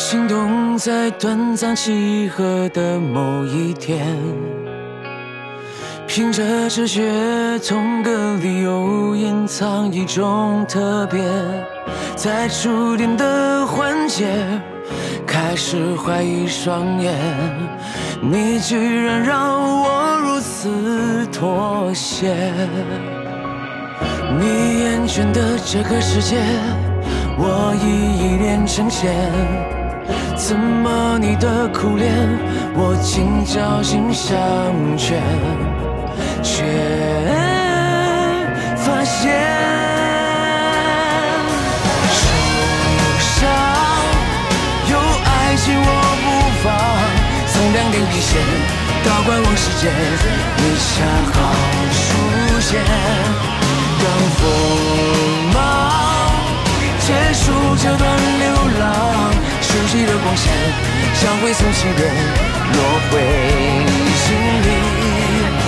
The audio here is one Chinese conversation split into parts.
心动在短暂契合的某一天，凭着直觉，同个理由隐藏一种特别，在触电的环节开始怀疑双眼，你居然让我如此妥协。你厌倦的这个世界，我已一脸呈现。怎么你的苦恋，我竟侥幸相劝，却发现手上有爱情我不放，从两点一线到观望时间，你恰好出现，让锋芒结束这段流浪。熟悉的光线像会从起点落回心里。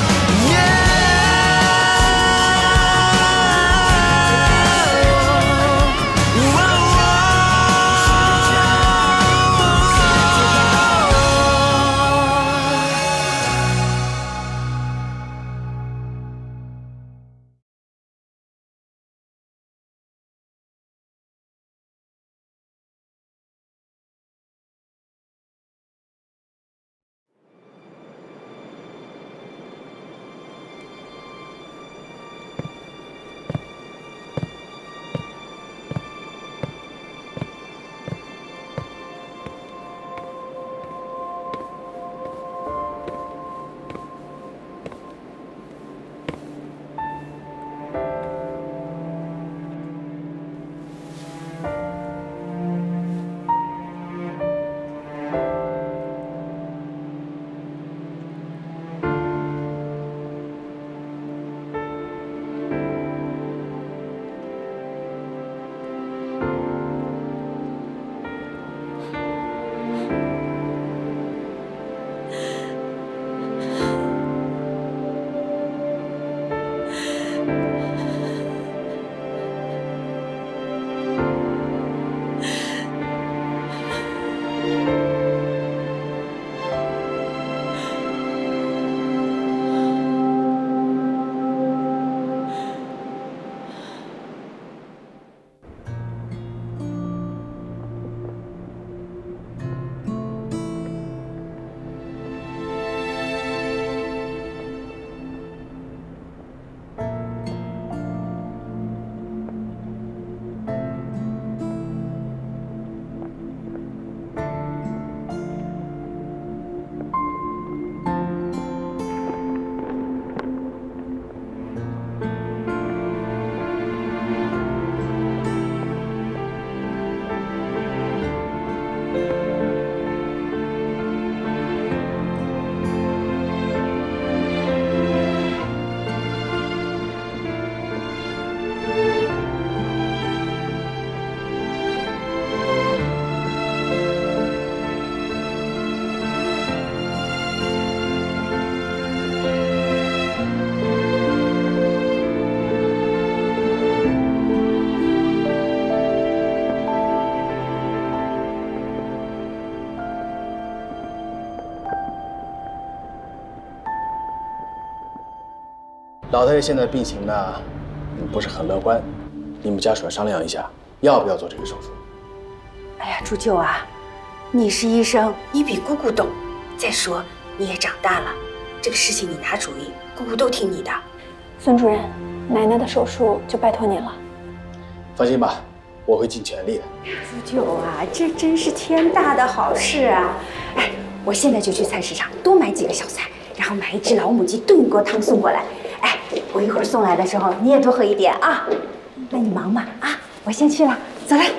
老太太现在病情呢，不是很乐观，你们家属要商量一下，要不要做这个手术？ 哎呀，祝舅啊，你是医生，你比姑姑懂。再说你也长大了，这个事情你拿主意，姑姑都听你的。 孙主任，奶奶的手术就拜托您了。 放心吧，我会尽全力的。 祝舅啊，这真是天大的好事啊！哎，我现在就去菜市场多买几个小菜，然后买一只老母鸡炖一锅汤送过来。哎，我一会儿送来的时候你也多喝一点啊。那你忙吧啊，我先去了，走了。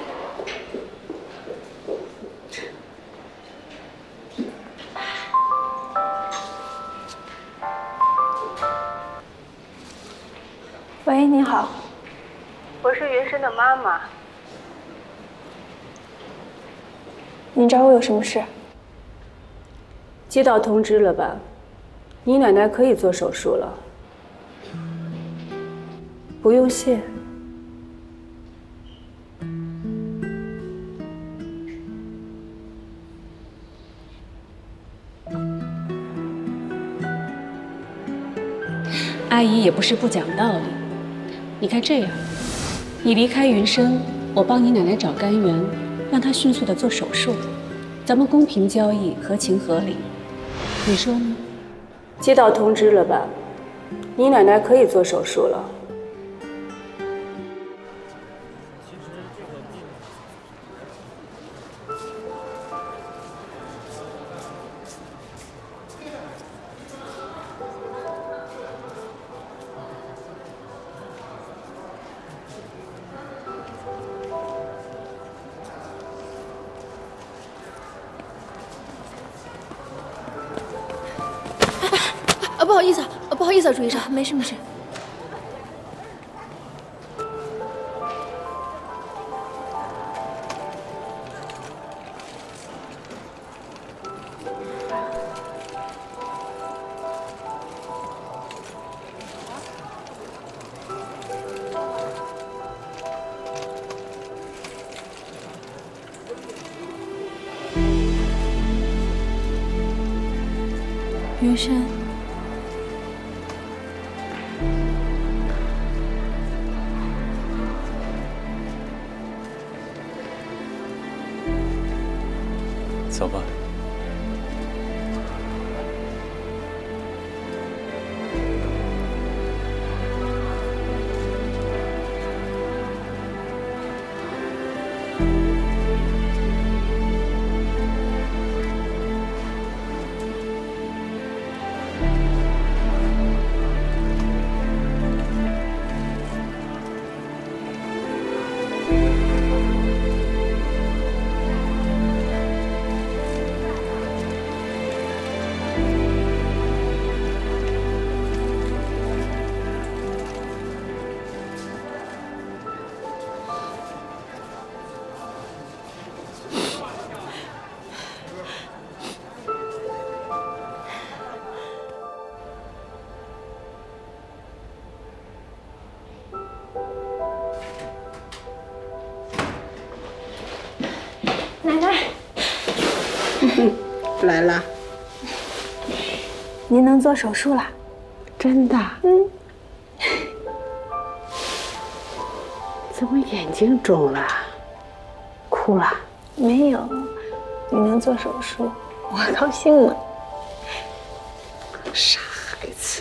喂，你好， 我是云深的妈妈。 您找我有什么事？ 接到通知了吧？你奶奶可以做手术了，不用谢。 姨也不是不讲道理。你看这样，你离开云生，我帮你奶奶找肝源，让她迅速的做手术，咱们公平交易，合情合理，你说呢？接到通知了吧？你奶奶可以做手术了。 不好意思啊，朱医生，没事没事。云深。 走吧。 奶奶， 来了， 您能做手术了？ 真的？ 嗯。 怎么眼睛肿了？哭了？ 没有，你能做手术，我高兴呢。 傻孩子。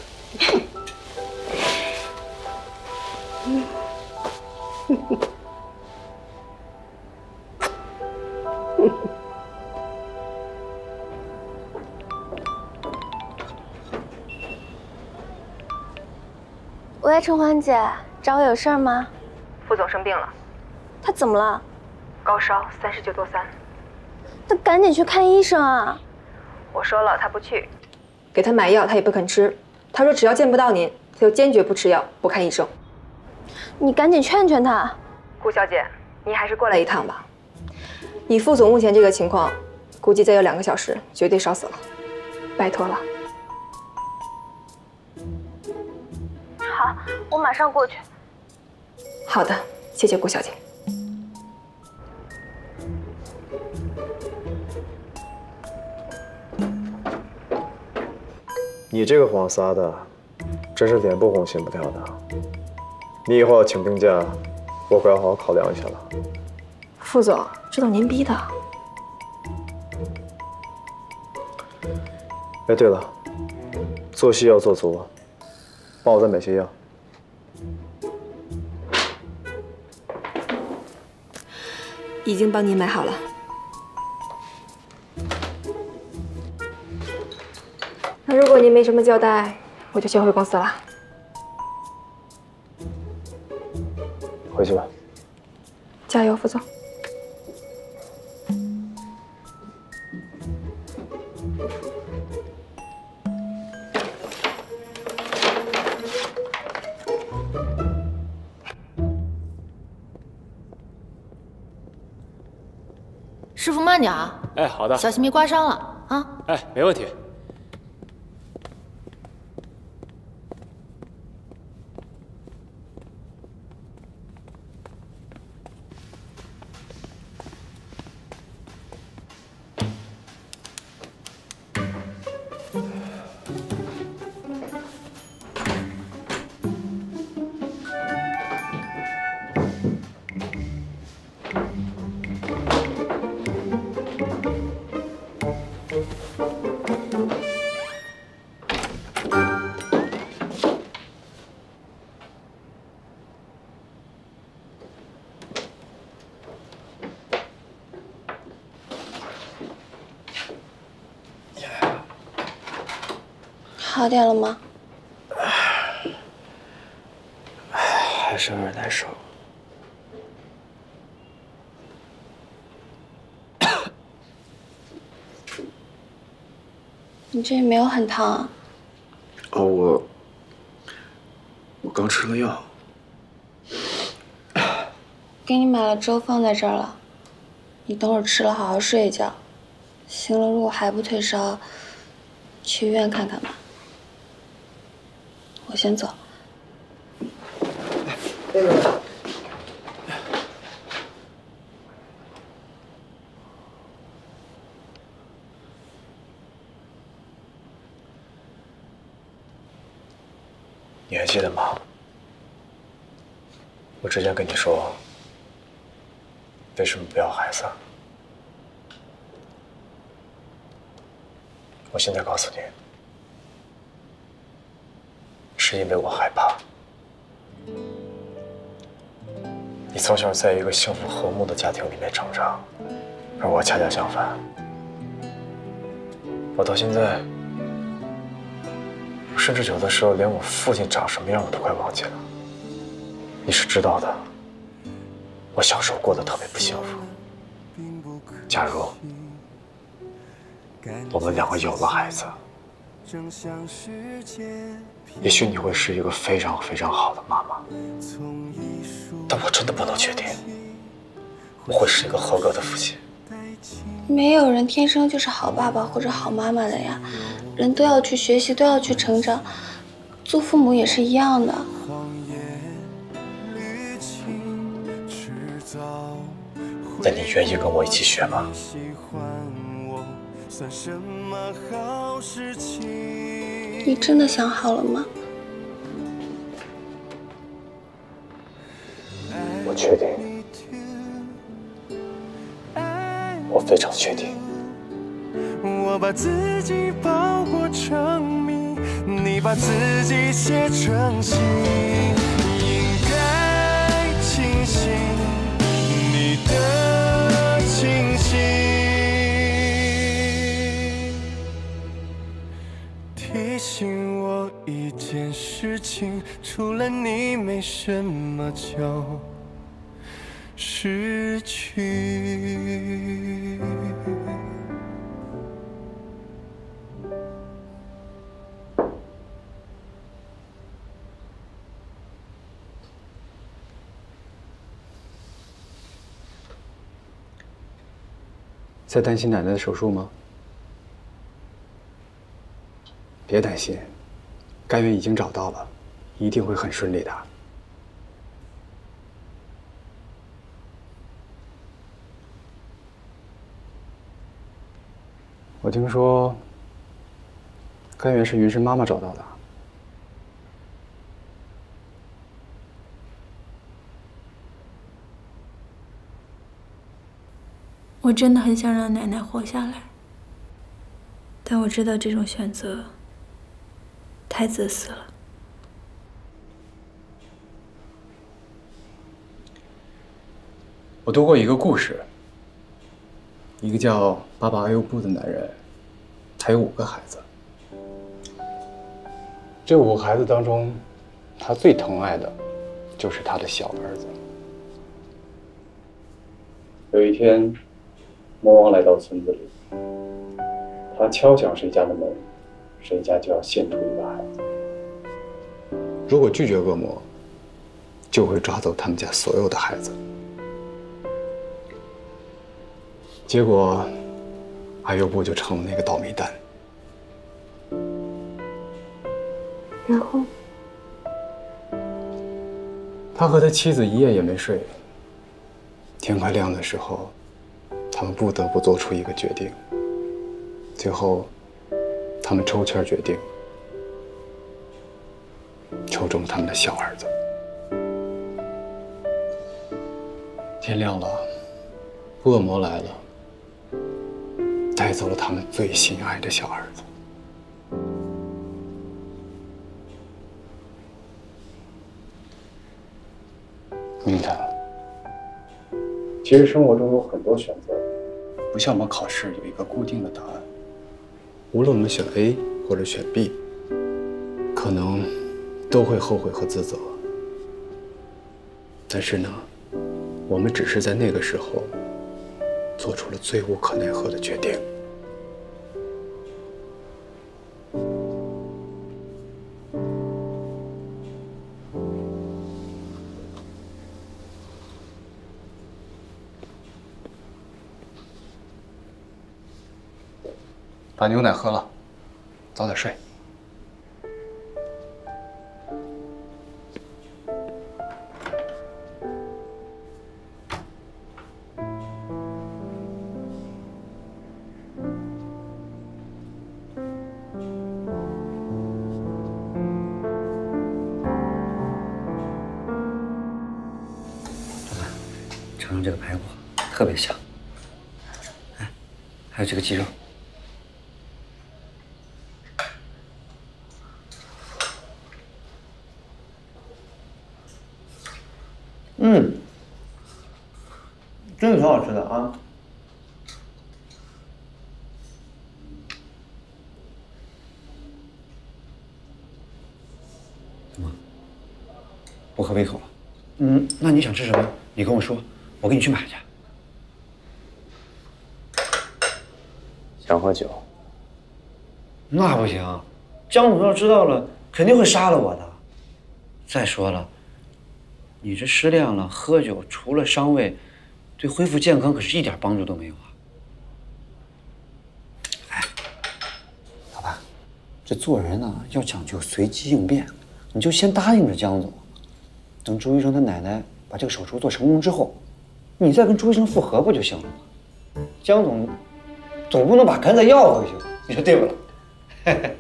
喂，春欢姐，找我有事儿吗？ 副总生病了， 他怎么了？ 高烧39度3。 那赶紧去看医生啊！ 我说了，他不去，给他买药他也不肯吃。他说只要见不到您，他就坚决不吃药、不看医生。 你赶紧劝劝他。 顾小姐，您还是过来一趟吧。以副总目前这个情况，估计再有2个小时绝对烧死了。拜托了。 好，我马上过去。 好的，谢谢顾小姐。 你这个谎撒的，真是脸不红心不跳的。你以后要请病假，我可要好好考量一下了。 副总，这都您逼的。 哎，对了，做戏要做足，帮我再买些药。 已经帮您买好了。那如果您没什么交代，我就先回公司了。 回去吧。 加油，副总。 师傅慢点啊！ 哎，好的。 小心别刮伤了啊！ 哎，没问题。 好点了吗？ 还是有点难受。 你这也没有很烫啊。 哦，我刚吃了药。 给你买了粥放在这儿了，你等会儿吃了好好睡一觉。行了，如果还不退烧，去医院看看吧。我先走。 你还记得吗？我之前跟你说，为什么不要孩子？我现在告诉你，是因为我害怕。你从小在一个幸福和睦的家庭里面成长，而我恰恰相反。我到现在，甚至有的时候连我父亲长什么样我都快忘记了。你是知道的，我小时候过得特别不幸福。假如我们两个有了孩子，也许你会是一个非常非常好的妈妈，但我真的不能确定我会是一个合格的父亲。 没有人天生就是好爸爸或者好妈妈的呀，人都要去学习，都要去成长，做父母也是一样的。 那你愿意跟我一起学吗？ 你真的想好了吗？ 我确定，我非常确定。 我把自己包裹成谜，你把自己写成信，应该清醒你的清醒，提醒我一件事情，除了你没什么叫失去。 在担心奶奶的手术吗？别担心，肝源已经找到了，一定会很顺利的。我听说，肝源是云深妈妈找到的。 我真的很想让奶奶活下来，但我知道这种选择太自私了。 我读过一个故事，一个叫巴巴阿尤布的男人，他有5个孩子。这5个孩子当中，他最疼爱的就是他的小儿子。有一天，魔王来到村子里，他敲响谁家的门，谁家就要献出一个孩子。如果拒绝恶魔，就会抓走他们家所有的孩子。结果，阿尤布就成了那个倒霉蛋。 然后， 他和他妻子一夜也没睡。天快亮的时候，他们不得不做出一个决定。最后，他们抽签决定，抽中他们的小儿子。天亮了，恶魔来了。 带走了他们最心爱的小儿子。明白了。其实生活中有很多选择，不像我们考试有一个固定的答案。无论我们选 A 或者选 B， 可能都会后悔和自责。但是呢，我们只是在那个时候做出了最无可奈何的决定。把牛奶喝了，早点睡。 尝尝这个排骨，特别香。哎，还有这个鸡肉。 真的挺好吃的啊！ 怎么不合胃口了？那你想吃什么？你跟我说，我给你去买去。 想喝酒？ 那不行，江总要知道了，肯定会杀了我的。再说了，你这失恋了，喝酒除了伤胃，对恢复健康可是一点帮助都没有啊！哎，老板，这做人呢要讲究随机应变，你就先答应着江总，等朱医生他奶奶把这个手术做成功之后，你再跟朱医生复合不就行了吗？江总总不能把肝再要回去，你说对不啦？嘿嘿。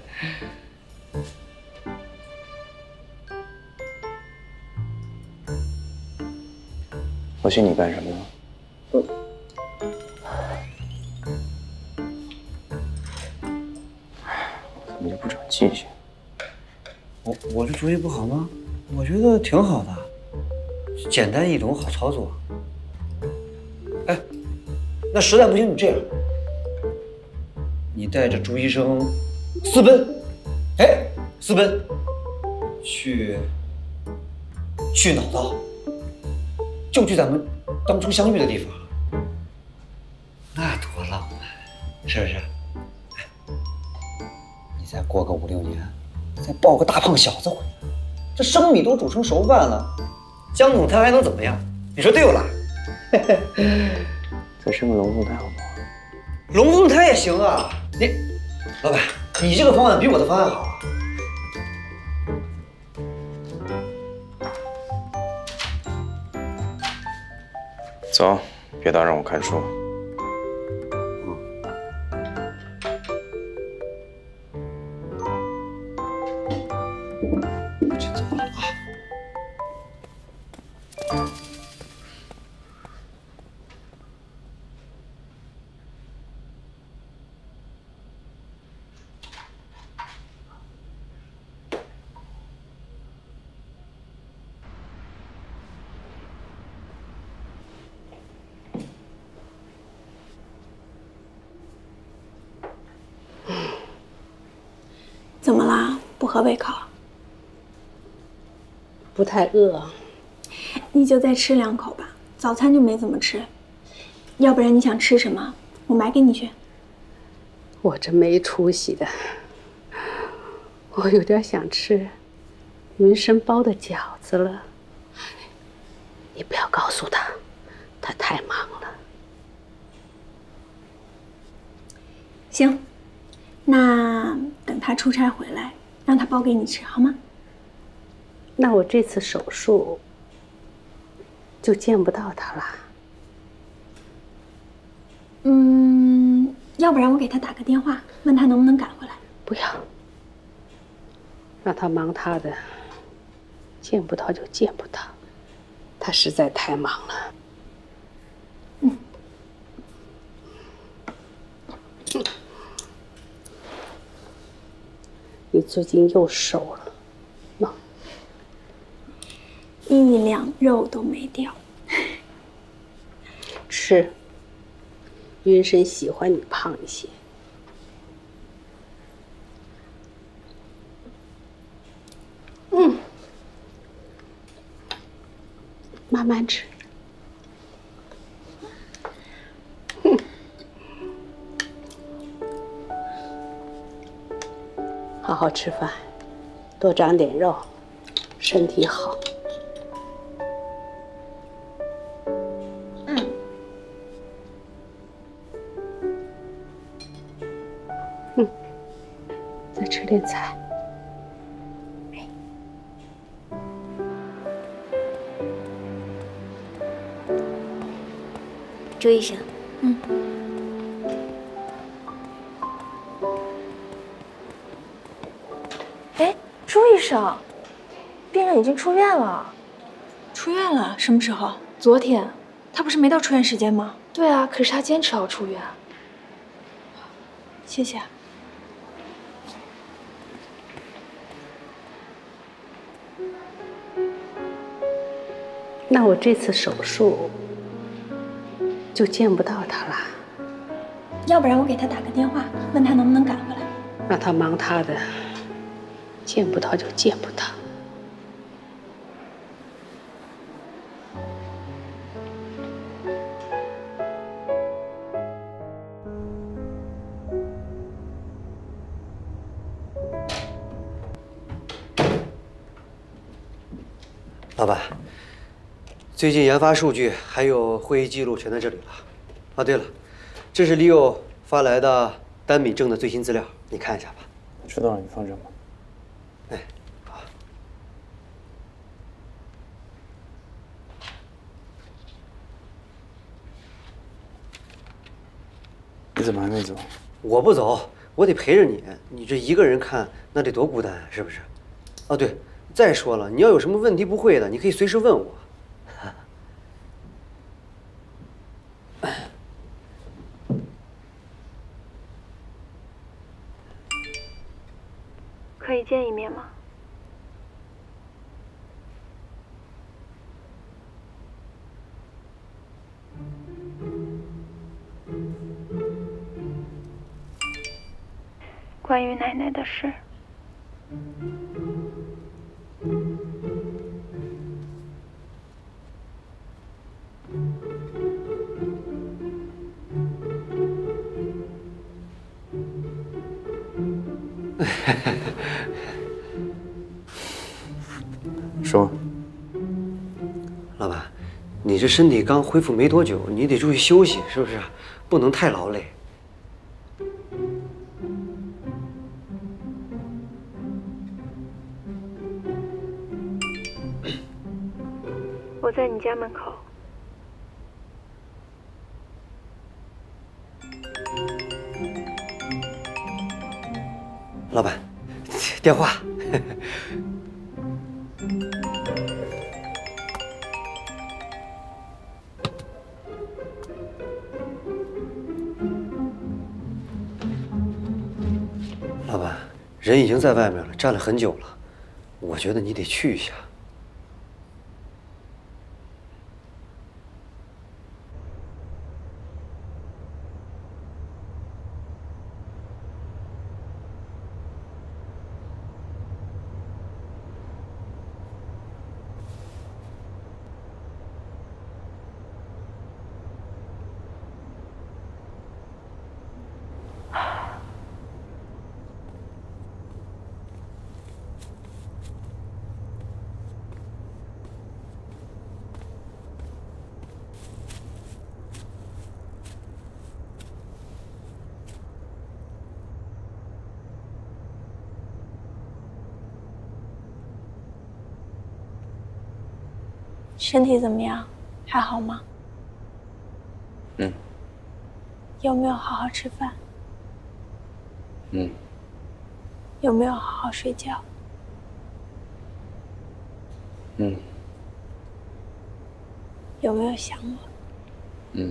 我请你干什么呢？怎么就不长记性？ 我这主意不好吗？我觉得挺好的，简单易懂，好操作。哎，那实在不行，你这样，你带着朱医生私奔，哎，私奔去脑道。 就去咱们当初相遇的地方，那多浪漫，是不是？哎，你再过个5、6年，再抱个大胖小子回来，这生米都煮成熟饭了，江总他还能怎么样？你说对不啦？ 再生个龙凤胎好不好？ 龙凤胎也行啊。老板，你这个方案比我的方案好啊。 走，别打扰我看书。 我去走了啊。 怎么啦？不合胃口？ 不太饿。 你就再吃2口吧，早餐就没怎么吃。要不然你想吃什么，我买给你去。 我这没出息的，我有点想吃云生包的饺子了。你不要告诉他，他太忙了。 行。 那等他出差回来，让他包给你吃，好吗？ 那我这次手术就见不到他了。 要不然我给他打个电话，问他能不能赶回来。 不要，让他忙他的，见不到就见不到，他实在太忙了。 你最近又瘦了，喏 1两肉都没掉。 吃。云深喜欢你胖一些。慢慢吃。好好吃饭，多长点肉，身体好。再吃点菜。 朱医生， 哎，朱医生，病人已经出院了。 出院了？什么时候？昨天。他不是没到出院时间吗？ 对啊，可是他坚持要出院。 谢谢。 那我这次手术就见不到他了。 要不然我给他打个电话，问他能不能赶回来。 让他忙他的，见不到就见不到。 老板，最近研发数据还有会议记录全在这里了。啊，对了，这是李友发来的单敏症的最新资料，你看一下吧。 知道了，你放这吧。 哎，好。 你怎么还没走？ 我不走，我得陪着你。你这一个人看，那得多孤单啊，是不是？哦，对。再说了，你要有什么问题不会的，你可以随时问我。 可以见一面吗？关于奶奶的事。 说， 老板，你这身体刚恢复没多久，你得注意休息，是不是？不能太劳累。 我在你家门口。 老板，电话。老板，人已经在外面了，站了很久了，我觉得你得去一下。 身体怎么样？还好吗？有没有好好吃饭？有没有好好睡觉？有没有想我？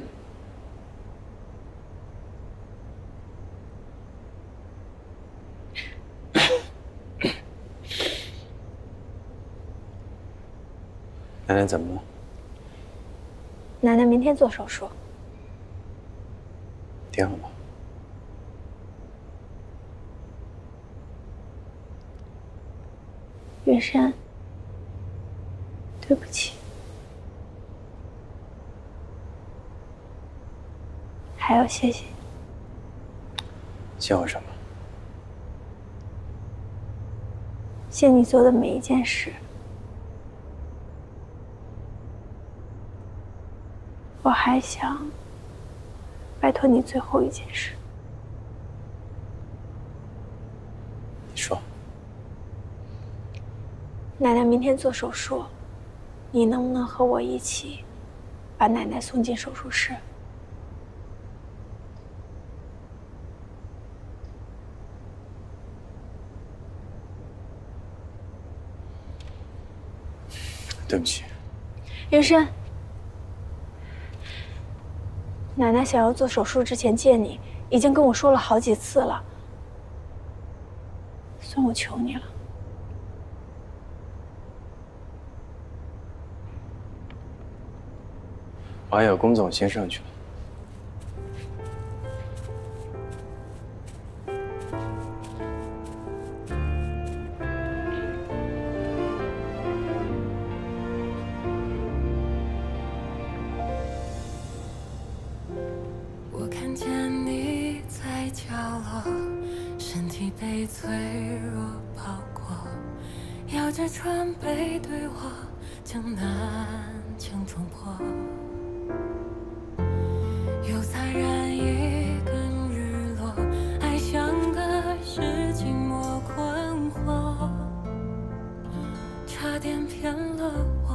奶奶怎么了？ 奶奶明天做手术。 挺好的。 云山，对不起。还要谢谢你。 谢我什么？ 谢你做的每一件事。我还想拜托你最后一件事。 你说。 奶奶明天做手术，你能不能和我一起把奶奶送进手术室？ 对不起， 云山。奶奶想要做手术之前见你，已经跟我说了好几次了。算我求你了。 我还有工作，我先上去了。 我看见你在角落，身体被脆弱包裹，摇着船背对我，将南墙冲破。又擦燃一根日落，爱像个是寂寞困惑，差点骗了我。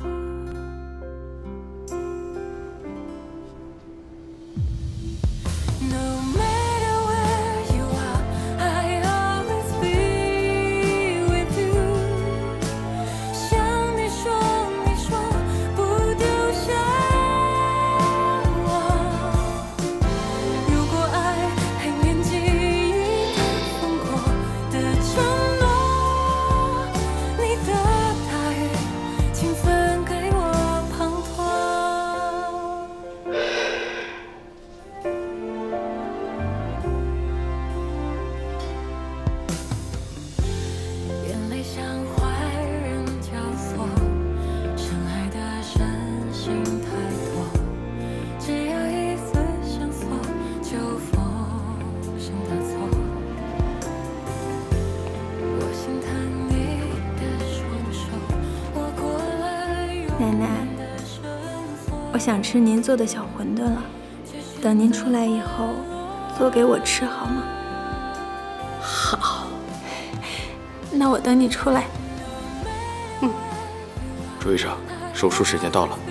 奶奶，我想吃您做的小馄饨了，等您出来以后，做给我吃好吗？ 好。 那我等你出来。 朱医生，手术时间到了。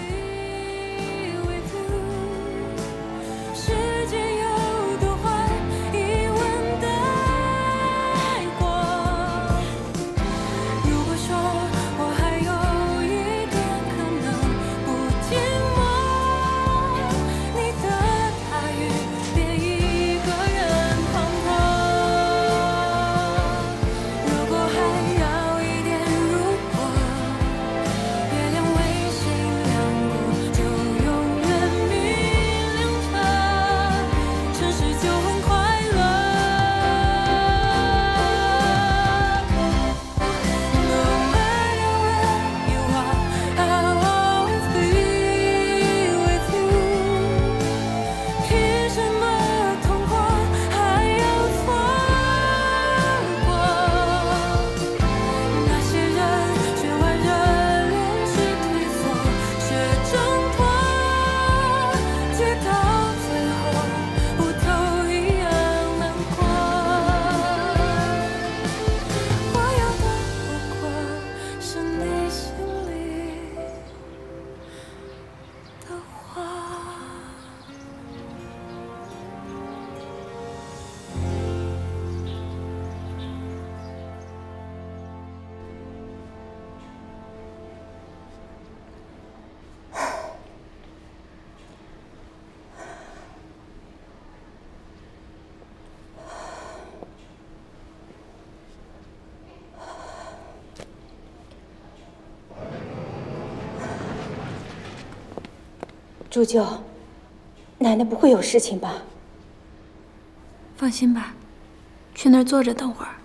祝舅，奶奶不会有事情吧？ 放心吧，去那儿坐着等会儿。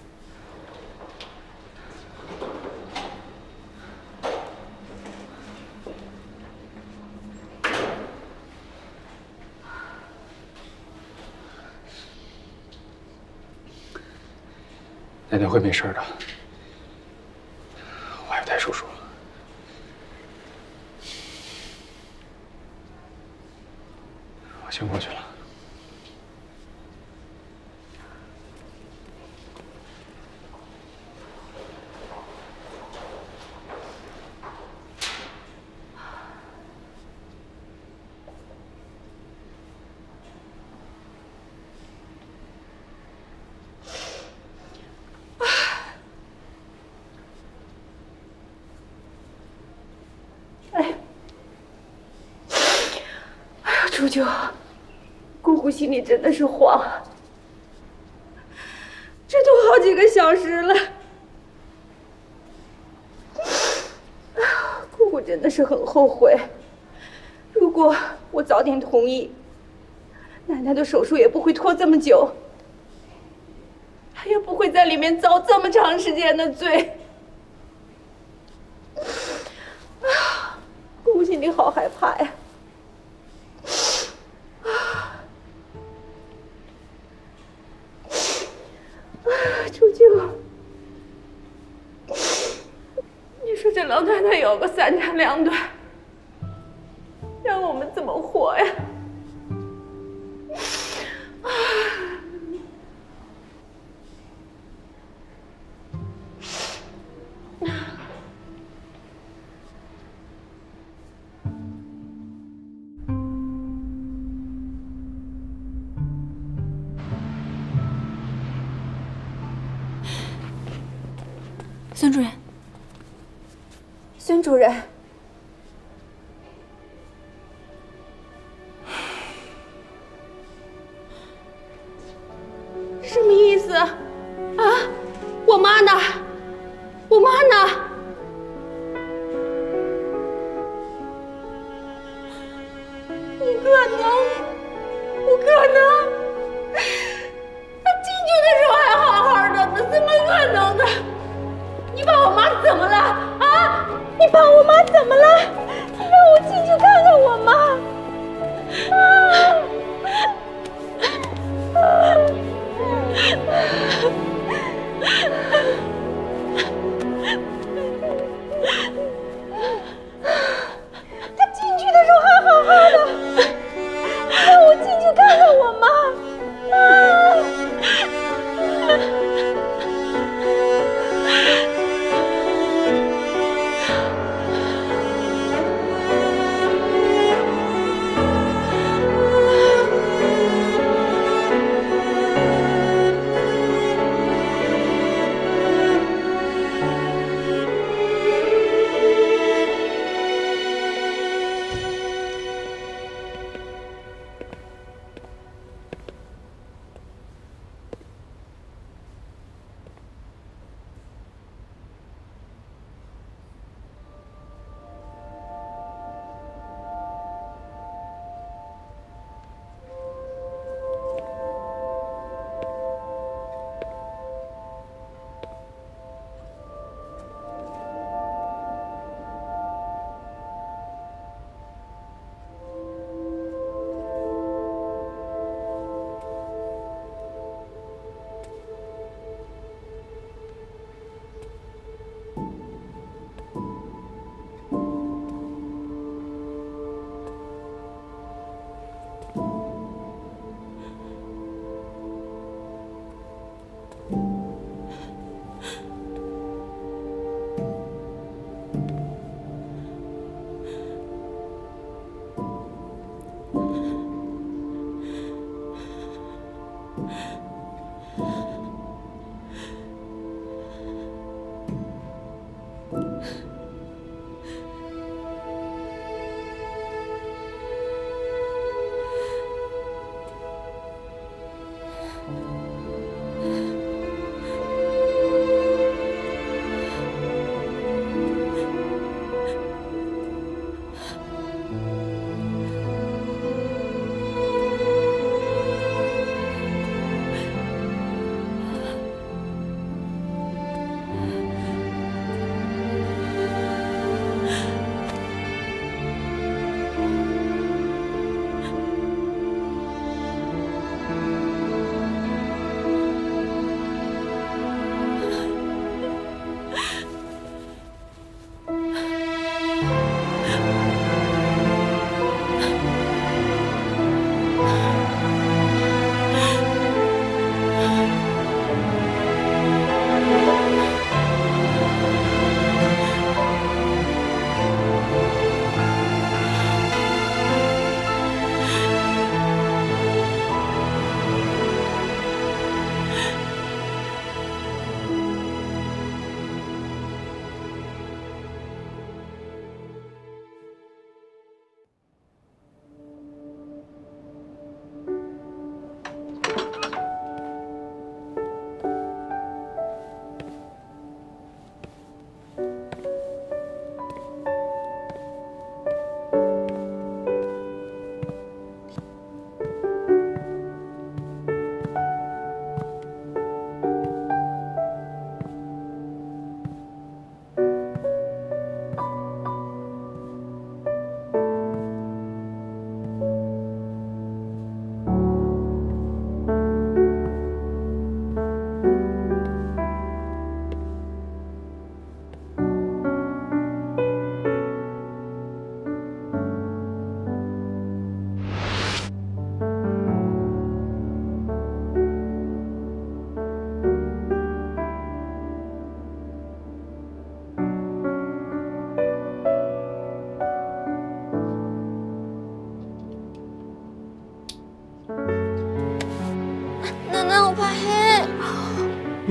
奶奶会没事的，我还有太叔叔了。我先过去了。 祝舅，姑姑心里真的是慌，这都好几个小时了，姑姑真的是很后悔。如果我早点同意，奶奶的手术也不会拖这么久，她也不会在里面遭这么长时间的罪。姑姑心里好害怕呀。祝舅，你说这老太太有个3长2短，让我们怎么活呀？ 孙主任， 孙主任，什么意思啊？我妈呢？我妈呢？不可能，不可能！她进去的时候还好好的呢，怎么可能呢？你把我妈怎么了啊？你把我妈怎么了？你让我进去看看我妈。她进去的时候还好好的，你让我进去看看我妈。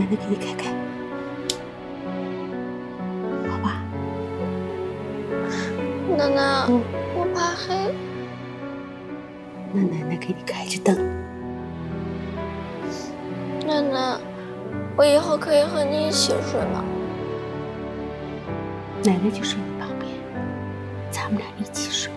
奶给你开开，好吧？ 奶奶，我怕黑。 那奶奶给你开着灯。 奶奶，我以后可以和你一起睡吗？ 奶奶就睡你旁边，咱们俩一起睡。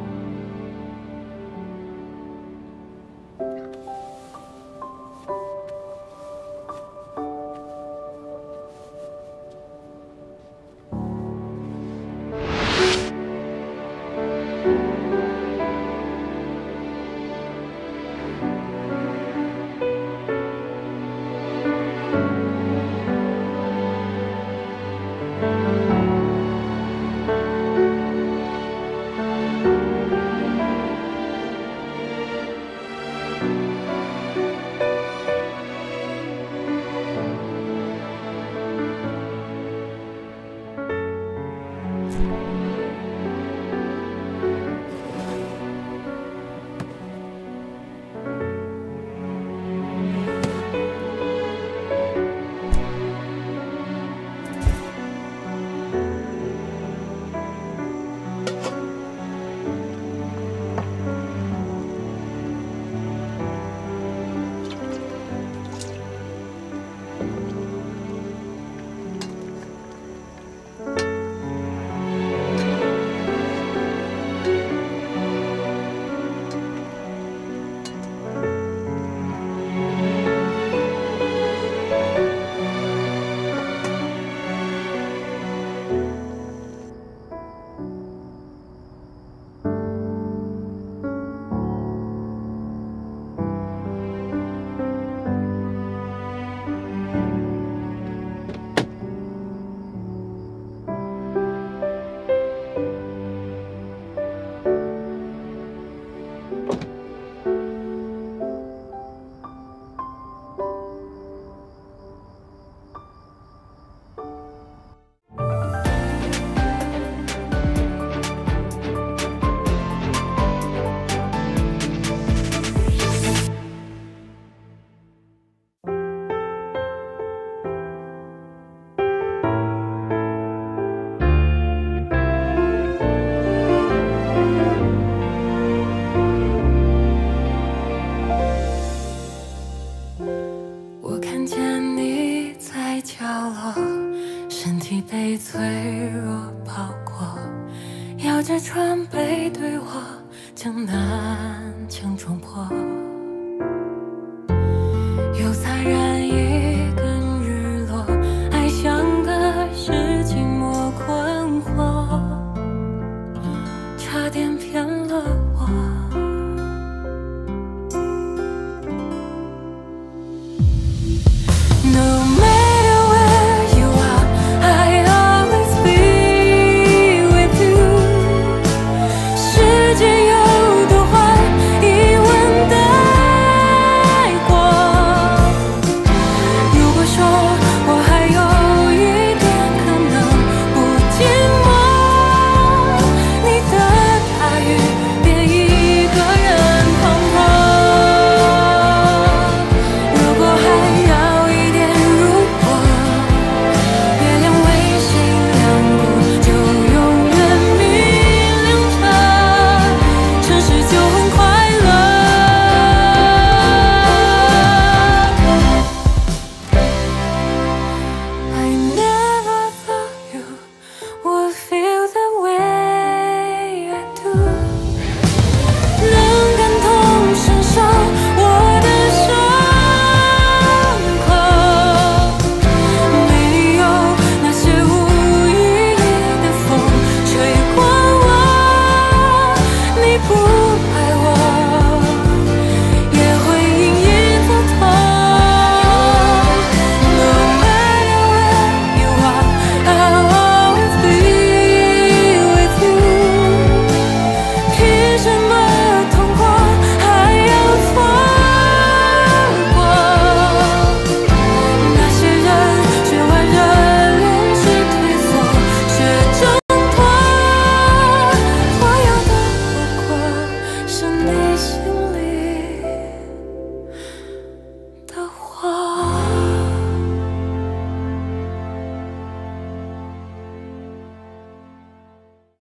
被脆弱包裹，摇着船背对我，江南江中坡。